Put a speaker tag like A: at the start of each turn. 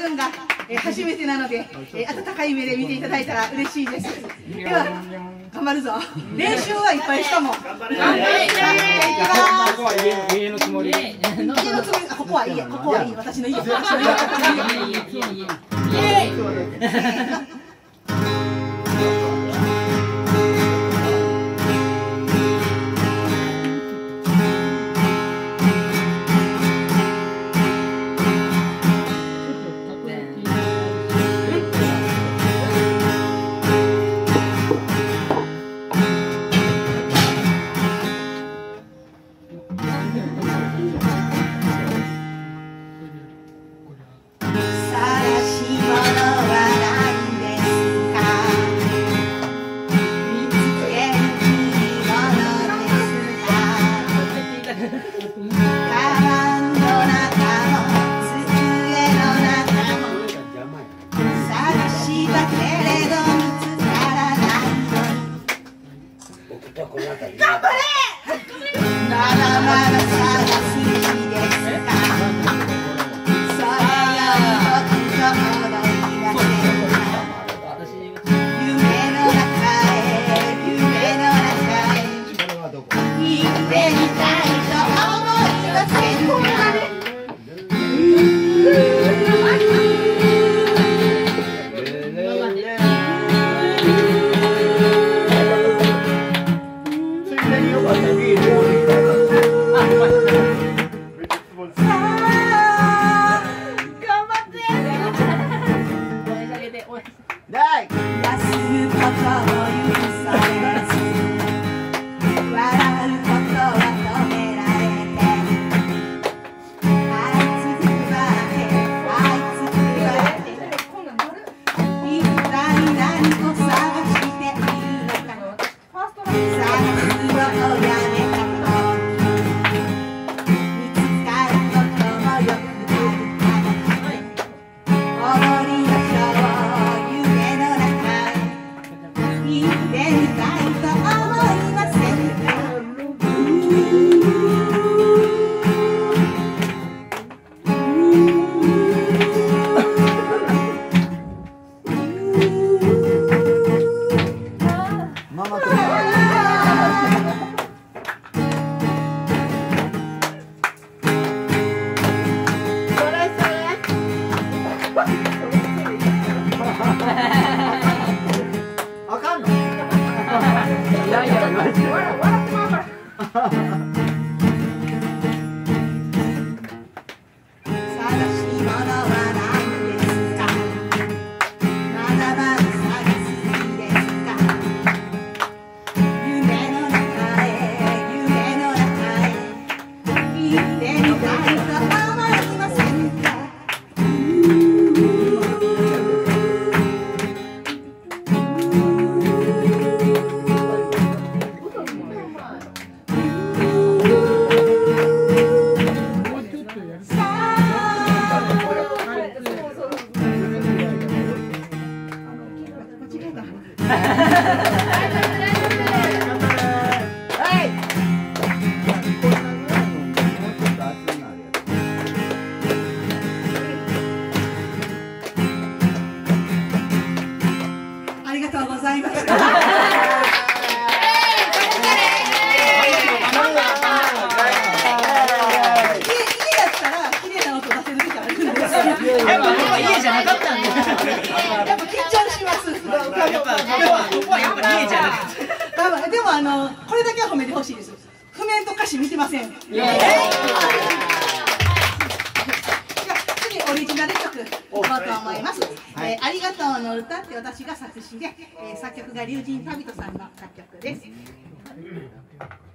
A: るんが、初めてなので、温かい目で見ていただいたら嬉しいです。では頑張るぞ。練習はいっぱいしたもん。頑張れ。ここは家のつもり。家のつもり。ここはいいや。ここはいい。私の家。私の家。でもこれだけは褒めてほしいです。譜面と歌詞見てません。次オリジナル曲いこうと思います。ありがとうの歌って私が作詞で、作曲が龍神旅人さんの作曲です。